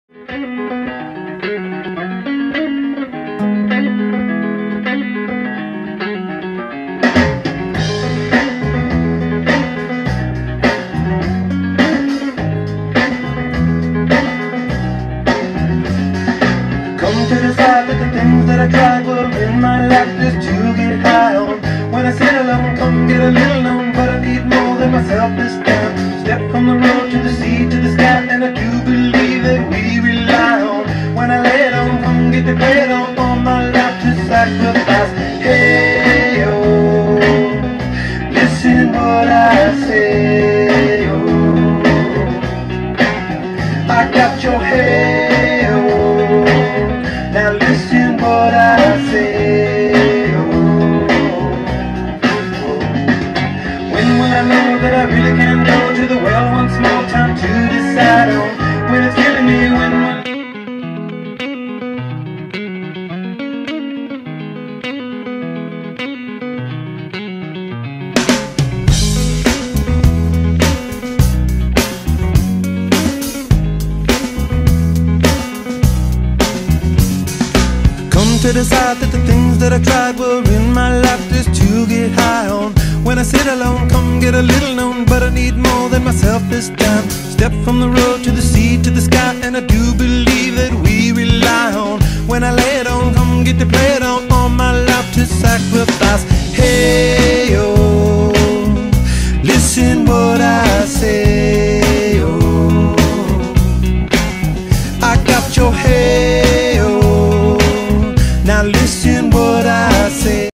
To decide that the things that I tried were in my life just to get high on. When I sit alone, come get a little known, but I need more than myself this time. Step from the road to the sea to the sky, and I do believe that we rely on. When I lay it on, come get the play it on, all my life to sacrifice. Hey, oh, listen what I say, oh, I got your hey, oh, now listen what I say, oh, oh. When will I know that I really can go to the well once more? Time to decide on when it's killing me, when to decide that the things that I tried were in my life just to get high on. When I sit alone, come get a little known, but I need more than myself this time. Step from the road to the sea to the sky, and I do believe that we rely on. When I lay it on, come get to play it on, all my life to sacrifice.